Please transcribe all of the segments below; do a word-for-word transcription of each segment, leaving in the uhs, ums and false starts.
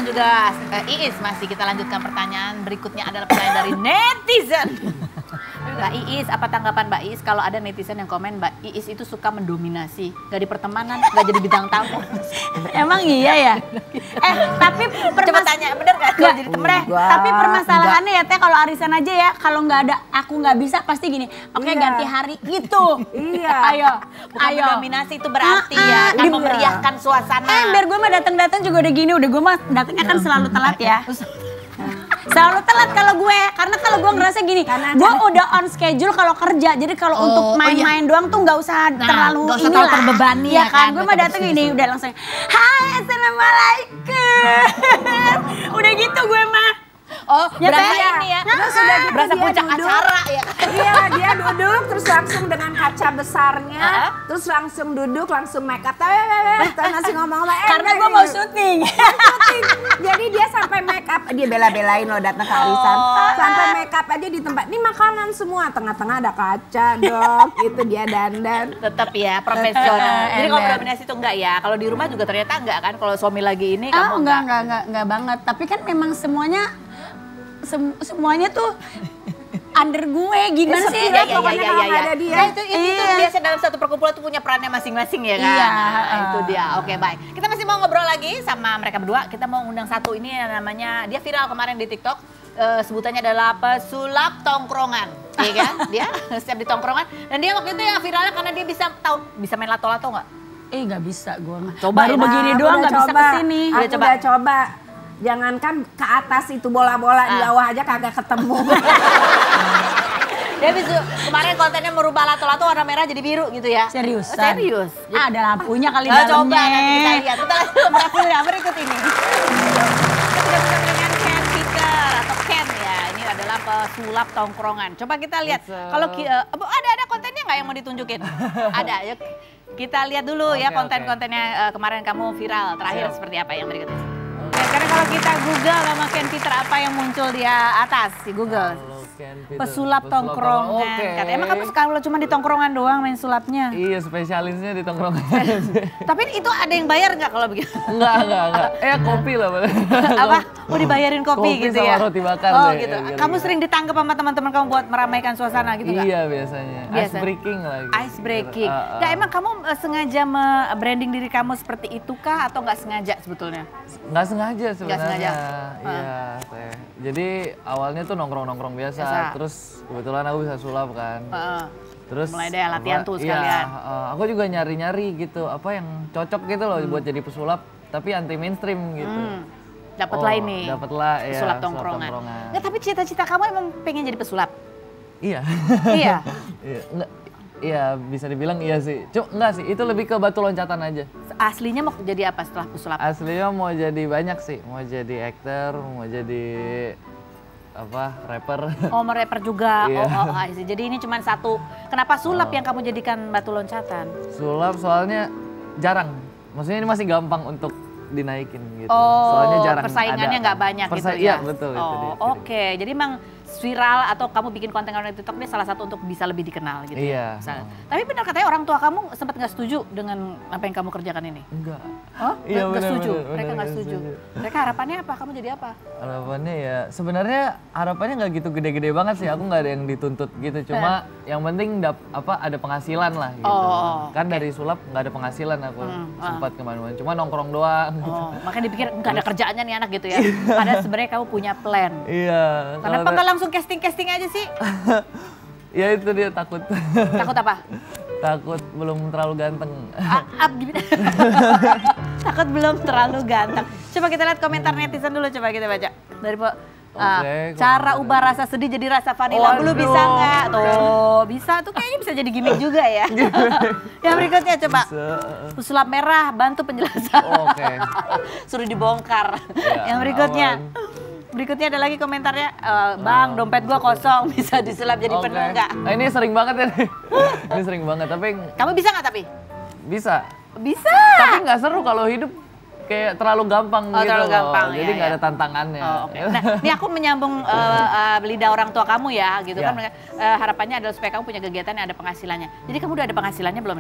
juga uh, Iis masih kita lanjutkan pertanyaan berikutnya adalah pertanyaan dari netizen. Mbak Iis, apa tanggapan Mbak Iis kalau ada netizen yang komen Mbak Iis itu suka mendominasi, gak di pertemanan, gak jadi bintang tamu? Emang iya ya? Eh tapi coba tanya, bener gak? Gak jadi temen deh. Tapi permasalahannya ya Teh, kalau arisan aja ya, kalau nggak ada aku nggak bisa pasti gini. Oke okay, iya. ganti hari gitu. Iya. Ayo, bukan ayo. mendominasi itu berarti uh, uh, ya, kan iya. memeriahkan suasana. Eh biar gue mah datang-datang juga udah gini, udah gue mah datangnya kan selalu telat ya. Selalu telat kalau gue, karena kalau gue ngerasa gini, gue udah on schedule kalau kerja, jadi kalau oh, untuk main-main oh iya. doang tuh nggak usah nah, terlalu gak usah terlalu terbebani ya kan. kan? Gue mah datang gini, udah langsung, hai assalamualaikum, udah gitu gue mah. Oh, ya, berasa ya. ini ya, terus udah gitu berasa puncak acara ya. Iya, dia duduk terus langsung dengan kaca besarnya, uh -huh. terus langsung duduk, langsung make up, masih ngomong-ngomong. Eh, karena gue mau syuting. syuting. Jadi dia sampai make up, dia bela-belain loh datang ke arisan, oh. sampai make up aja di tempat. Ini makanan semua, tengah-tengah ada kaca, dok, itu dia dandan. Tetap ya profesional. Jadi kalau dominasi itu enggak ya, kalau di rumah juga ternyata enggak kan, kalau suami lagi ini oh, kamu enggak, enggak, enggak, enggak banget. Tapi kan memang semuanya Sem semuanya tuh under gue gimana ya, sih? Ya, ya, pokoknya ya, kalau ya, ya. ada dia. Nah, itu, itu, iya. itu biasa dalam satu perkumpulan tuh punya perannya masing-masing ya kan? Iya. Nah, itu dia. Oke baik. Kita masih mau ngobrol lagi sama mereka berdua. Kita mau undang satu ini yang namanya, dia viral kemarin di TikTok. Uh, sebutannya adalah pesulap tongkrongan. Iya kan? Dia setiap di tongkrongan. Dan dia waktu itu yang viralnya karena dia bisa tahu bisa main lato-lato nggak? Eh nggak bisa gue mah. Coba baru ya. begini Nah, doang nggak bisa kesini. Aku udah coba. Udah coba. Jangankan ke atas itu bola-bola, ah. di bawah aja kagak ketemu. Dia bisa, kemarin kontennya merubah lato-lato warna merah jadi biru gitu ya? Serius? Oh, serius? Ah, ada lampunya kali nah, dalamnya. Coba nanti kita lihat. Kita lihat dulu ya, berikut ini. Kita sudah bersama dengan Ken Peter atau Ken ya. Ini adalah pesulap tongkrongan. Coba kita lihat. Kalau uh, ada ada kontennya nggak yang mau ditunjukin? Ada. Yuk. Kita lihat dulu okay, ya konten-kontennya uh, kemarin kamu viral. Terakhir yeah. seperti apa yang berikut ini. Oke, karena kalau kita Google nama Ken Peter apa yang muncul di atas di Google? Pesulap tongkrongan. Okay. Kata, emang kamu kalau cuma di tongkrongan doang main sulapnya? Iya, spesialisnya di tongkrongan. Tapi itu ada yang bayar nggak kalau begitu? Enggak, enggak, enggak. Eh kopi lah. Apa? Mau dibayarin kopi, kopi gitu sama ya? roti bakar oh deh. gitu. Ya, kamu sering ditangkap sama teman-teman kamu buat meramaikan suasana gitu nggak? Iya biasanya. Biasa. Ice breaking lagi. Ice breaking. Uh, uh. Nggak, emang kamu uh, sengaja branding diri kamu seperti itu kah atau nggak sengaja sebetulnya? Nggak sengaja sebenarnya. Nggak sengaja? Iya. Uh. Jadi awalnya tuh nongkrong-nongkrong biasa. biasa. Terus kebetulan aku bisa sulap kan. Uh. Terus mulai deh latihan apa, tuh sekalian. Iya, uh, aku juga nyari-nyari gitu. Apa yang cocok gitu loh hmm. buat jadi pesulap. Tapi anti mainstream gitu. Hmm. Dapatlah oh, ini. Dapatlah ya. Pesulap tongkrongan. Nggak, tapi cita-cita kamu emang pengen jadi pesulap? Iya. Iya? Iya, enggak. Iya, bisa dibilang iya sih. Cuma enggak sih, itu lebih ke batu loncatan aja. Aslinya mau jadi apa setelah pesulap? Aslinya mau jadi banyak sih. Mau jadi aktor, mau jadi apa, rapper. Oh, mau rapper juga. Iya. Oh, oh, oh, jadi ini cuma satu. Kenapa sulap oh. yang kamu jadikan batu loncatan? Sulap soalnya jarang. Maksudnya ini masih gampang untuk dinaikin gitu. Oh, soalnya jarang persaingannya nggak banyak Persa gitu ya? Iya, betul. Oh, oke. Okay. Jadi emang viral atau kamu bikin konten-konten TikTok ini salah satu untuk bisa lebih dikenal gitu iya. ya? Iya. Tapi benar katanya orang tua kamu sempat nggak setuju dengan apa yang kamu kerjakan ini? Enggak. Oh? Iya, nggak setuju? Bener, Mereka nggak setuju. setuju. Mereka harapannya apa? Kamu jadi apa? Harapannya ya, sebenarnya harapannya nggak gitu gede-gede banget sih. Aku nggak ada yang dituntut gitu. Cuma yang penting dap, apa ada penghasilan lah gitu. Oh, kan okay. dari sulap nggak ada penghasilan aku hmm, sempat kemana-mana. Cuma nongkrong doang. Oh, makanya dipikir nggak ada kerjaannya nih anak gitu ya. Padahal sebenarnya kamu punya plan. Iya. Kenapa nggak langsung casting-casting aja sih? Ya itu dia takut. Takut apa? Takut belum terlalu ganteng. Up gimana? Takut belum terlalu ganteng. Coba kita lihat komentar netizen dulu, coba kita baca. Dari okay, uh, cara ubah rasa sedih jadi rasa vanilla blue bisa nggak? Tuh bisa, tuh kayaknya bisa jadi gimmick juga ya. Yang berikutnya coba. Pesulap merah bantu penjelasan. Oh, Oke. Okay. Suruh dibongkar. Ya, yang berikutnya. Aman. Berikutnya ada lagi komentarnya, e, Bang, dompet gua kosong, bisa disulap jadi okay. penuh nggak? Nah, ini sering banget ya, ini sering banget. Tapi kamu bisa nggak tapi? Bisa. Bisa. Tapi nggak seru kalau hidup kayak terlalu gampang oh, gitu. Terlalu gampang, loh. Jadi ya, nggak ya. ada tantangannya. Oh, okay. Nah, ini aku menyambung uh, uh, lidah orang tua kamu ya, gitu yeah. kan? Uh, harapannya adalah supaya kamu punya kegiatan yang ada penghasilannya. Jadi kamu udah ada penghasilannya belum nih?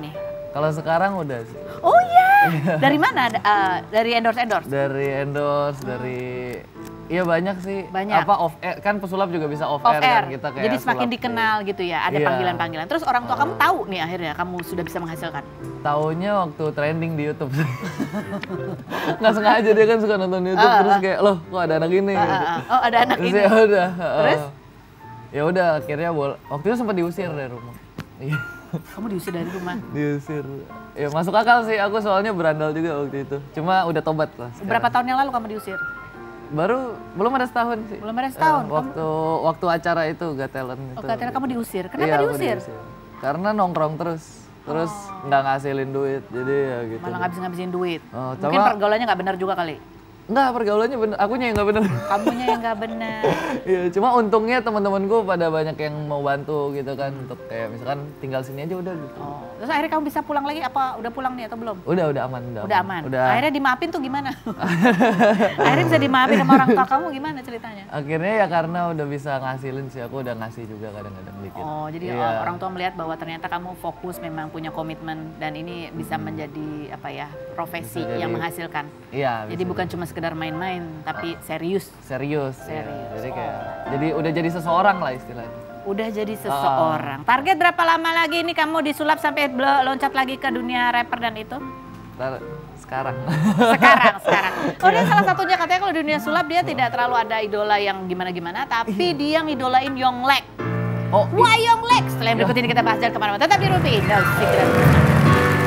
Kalau sekarang udah sih. Oh iya. Dari mana? Uh, dari endorse endorse? Dari endorse, hmm. dari iya banyak sih. Banyak. Apa off air kan pesulap juga bisa off, off air, air. Kan kita kayak jadi semakin sulap dikenal nih. Gitu ya. Ada iya. panggilan-panggilan. Terus orang tua uh. kamu tahu nih akhirnya kamu sudah bisa menghasilkan. Taunya waktu trending di YouTube. Nggak sengaja dia kan suka nonton YouTube uh, terus kayak loh kok ada anak ini. Uh, uh, uh. Oh ada anak terus ini. Ya udah. Uh, terus? Ya udah akhirnya bol. Waktu itu sempat diusir dari rumah. Kamu diusir dari rumah? Diusir. Ya masuk akal sih, aku soalnya berandal juga waktu itu. Cuma udah tobat lah sekarang. Berapa tahun yang lalu kamu diusir? Baru, belum ada setahun sih. Belum ada setahun? Uh, waktu kamu... waktu acara itu, Got Talent itu. Oh, Got Talent kamu diusir? Kenapa iya, diusir? diusir? Karena nongkrong terus. Terus nggak oh. ngasilin duit, jadi ya gitu. Malah ngabis-ngabisin duit. Oh, mungkin sama... pergaulannya nggak benar juga kali? Enggak, pergaulannya bener. Akunya yang nggak bener. Kamunya yang nggak bener. Iya, cuma untungnya teman-temanku pada banyak yang mau bantu gitu kan, untuk kayak misalkan tinggal sini aja udah gitu. Oh. Terus akhirnya kamu bisa pulang lagi apa udah pulang nih atau belum? Udah, udah aman, udah. Udah aman. Udah. Akhirnya dimaafin tuh gimana? Akhirnya bisa dimaafin sama orang tua kamu gimana ceritanya? Akhirnya ya karena udah bisa ngasilin sih, aku udah ngasih juga kadang-kadang dikit. Oh, jadi iya. orang tua melihat bahwa ternyata kamu fokus memang punya komitmen dan ini bisa menjadi apa ya, profesi jadi, yang menghasilkan. Iya. Jadi bukan cuma sekedar main-main tapi serius. Serius. Serius. Ya. Jadi kayak oh. jadi udah jadi seseorang lah istilahnya. Udah jadi seseorang. Uh. Target berapa lama lagi nih kamu disulap sampai loncat lagi ke dunia rapper dan itu? Sekarang. Sekarang, sekarang. Oh dia salah satunya katanya kalau dunia sulap dia tidak terlalu ada idola yang gimana-gimana, tapi dia ngidolain Yonglek. Oh, why Yonglek? Setelah yang berikut ini kita bahas jangan kemana-mana. Tetap di Rupi. No,